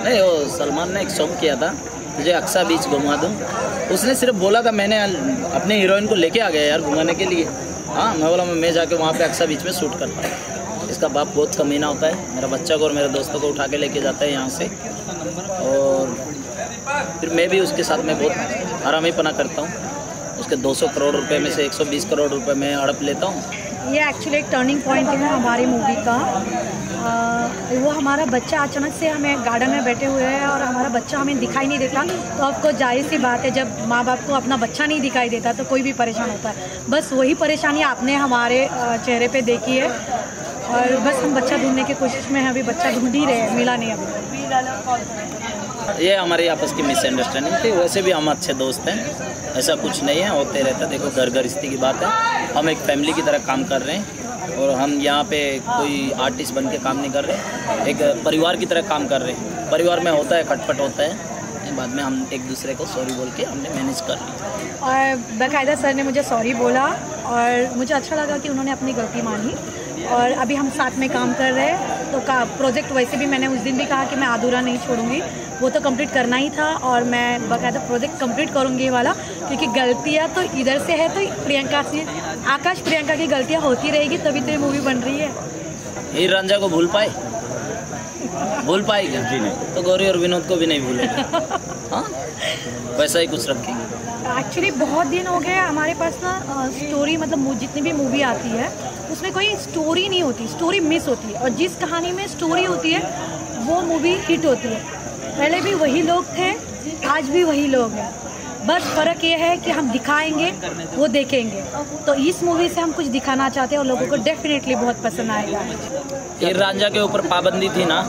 नहीं, वो सलमान ने एक सॉन्ग किया था, तुझे अक्सा बीच घुमा दूँ। उसने सिर्फ बोला था, मैंने अपने हीरोइन को लेके आ गया यार घुमाने के लिए। हाँ, मैं बोला मैं जाके वहाँ पे अक्सा बीच में शूट करता हूँ। इसका बाप बहुत कमीना होता है, मेरा बच्चा को और मेरे दोस्तों को उठा के लेके जाता है यहाँ से, और फिर मैं भी उसके साथ में बहुत हरामीपना करता हूँ। उसके 200 करोड़ रुपए में से 120 करोड़ रुपए मैं हड़प लेता हूँ। ये एक्चुअली एक टर्निंग पॉइंट है हमारी मूवी का। वो हमारा बच्चा अचानक से हमें गार्डन में बैठे हुए हैं और हमारा बच्चा हमें दिखाई नहीं देता, तो आपको जाहिर सी बात है जब माँ बाप को अपना बच्चा नहीं दिखाई देता तो कोई भी परेशान होता है। बस वही परेशानी आपने हमारे चेहरे पे देखी है, और बस हम बच्चा ढूंढने की कोशिश में हैं। अभी बच्चा ढूंढ ही रहे हैं, मिला नहीं अभी। ये हमारी आपस की मिसअंडरस्टैंडिंग थी, वैसे भी हम अच्छे दोस्त हैं, ऐसा कुछ नहीं है, होते रहता। देखो घर गृहस्थी की बात है, हम एक फैमिली की तरह काम कर रहे हैं, और हम यहाँ पे कोई आर्टिस्ट बन के काम नहीं कर रहे, एक परिवार की तरह काम कर रहे हैं। परिवार में होता है, खटपट होता है, बाद में हम एक दूसरे को सॉरी बोल के हमने मैनेज कर लिया। और बाकायदा सर ने मुझे सॉरी बोला और मुझे अच्छा लगा कि उन्होंने अपनी गलती मानी, और अभी हम साथ में काम कर रहे हैं। तो प्रोजेक्ट वैसे भी मैंने उस दिन भी कहा कि मैं अधूरा नहीं छोड़ूंगी, वो तो कंप्लीट करना ही था, और मैं बाकायदा प्रोजेक्ट कंप्लीट करूंगी वाला, क्योंकि गलतियां तो इधर से है, तो प्रियंका से आकाश प्रियंका की गलतियां होती रहेगी, तभी तो ये मूवी बन रही है। हीर रांझा को भूल पाएगी जी नहीं, तो गौरी और विनोद को भी नहीं भूलेंगे। हाँ, वैसा ही कुछ रखेंगे। एक्चुअली बहुत दिन हो गए हमारे पास ना स्टोरी, मतलब जितनी भी मूवी आती है उसमें कोई स्टोरी नहीं होती, स्टोरी मिस होती है, और जिस कहानी में स्टोरी होती है वो मूवी हिट होती है। पहले भी वही लोग थे, आज भी वही लोग हैं, बस फ़र्क ये है कि हम दिखाएंगे, वो देखेंगे। तो इस मूवी से हम कुछ दिखाना चाहते हैं और लोगों को डेफिनेटली बहुत पसंद आएगा। हीर रांझा के ऊपर पाबंदी थी ना,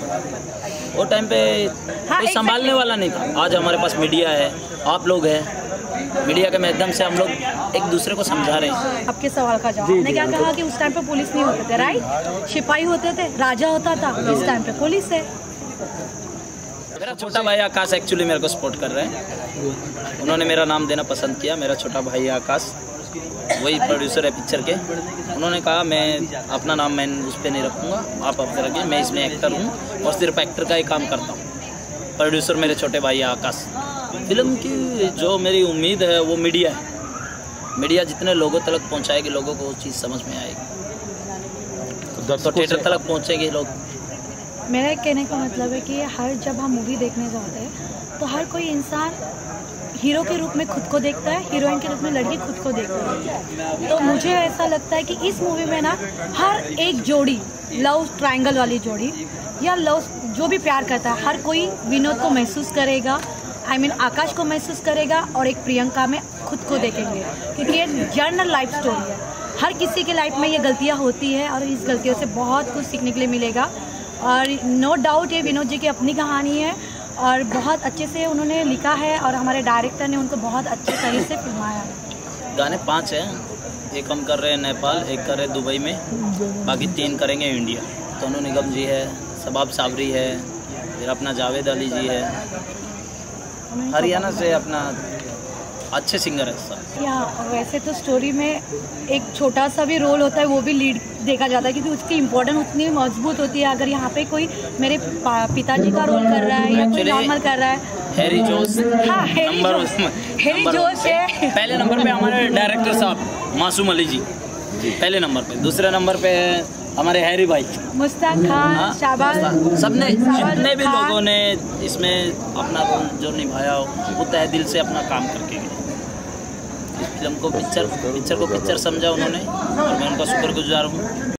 वो टाइम पे कोई संभालने वाला नहीं था। आज हमारे पास मीडिया है, आप लोग हैं, मीडिया के माध्यम से हम लोग एक दूसरे को समझा रहे हैं। आपके सवाल का जवाब, मैंने क्या कहा कि उस टाइम पे पुलिस नहीं होते थे, राइट? सिपाही होते थे, राजा होता था, इस टाइम पे पुलिस है। मेरा छोटा भाई आकाश एक्चुअली मेरे को सपोर्ट कर रहा है, उन्होंने मेरा नाम देना पसंद किया। मेरा छोटा भाई आकाश वही प्रोड्यूसर है पिक्चर के, उन्होंने कहा मैं अपना नाम मैं उस पर नहीं रखूँगा, आप अपने रखिए, मैं इसमें एक्टर हूँ और सिर्फ एक्टर का ही काम करता हूँ। प्रोड्यूसर मेरे छोटे भाई आकाश। फिल्म की जो मेरी उम्मीद है वो मीडिया है, मीडिया जितने लोगों तक पहुँचाएगी, लोगों को वो चीज़ समझ में आएगी, तो थिएटर तक पहुँचेंगे लोग। मेरा कहने का मतलब है कि हर जब हम मूवी देखने जाते हैं तो हर कोई इंसान हीरो के रूप में खुद को देखता है, हीरोइन के रूप में लड़की खुद को देखती है। तो मुझे ऐसा लगता है कि इस मूवी में ना हर एक जोड़ी, लव ट्रायंगल वाली जोड़ी या लव जो भी प्यार करता है, हर कोई विनोद को महसूस करेगा, आकाश को महसूस करेगा, और एक प्रियंका में खुद को देखेंगे, क्योंकि ये जर्नल लाइफ स्टोरी है। हर किसी के लाइफ में ये गलतियाँ होती है और इस गलतियों से बहुत कुछ सीखने के लिए मिलेगा। और नो डाउट ये विनोद जी की अपनी कहानी है और बहुत अच्छे से उन्होंने लिखा है, और हमारे डायरेक्टर ने उनको बहुत अच्छे तरीके से फिल्माया है। गाने 5 हैं, एक हम कर रहे हैं नेपाल, एक कर रहे हैं दुबई में, बाकी 3 करेंगे इंडिया। सोनू निगम जी है, शबाब साबरी है, फिर अपना जावेद अली जी है, हरियाणा से अपना अच्छे सिंगर है सब। या वैसे तो स्टोरी में एक छोटा सा भी रोल होता है, वो भी लीड देखा जाता है, क्योंकि उसकी इम्पोर्टेंस उतनी मजबूत होती है। अगर यहाँ पे कोई मेरे पिताजी का रोल कर रहा है या कोई नॉर्मल कर रहा है, हैरी जोश, हाँ हैरी जोश है। पहले नंबर पे हमारे डायरेक्टर साहब मासूम अली जी पहले नंबर पे, दूसरे नंबर पे हमारे हैरी भाई, मुस्ताक खान, शाबाश, सबने जितने भी लोगों ने इसमें अपना रोल जो निभाया हो वो तहे दिल से अपना काम करके गए। इस फिल्म को पिक्चर को पिक्चर समझा उन्होंने, और मैं उनका शुक्रगुजार हूँ।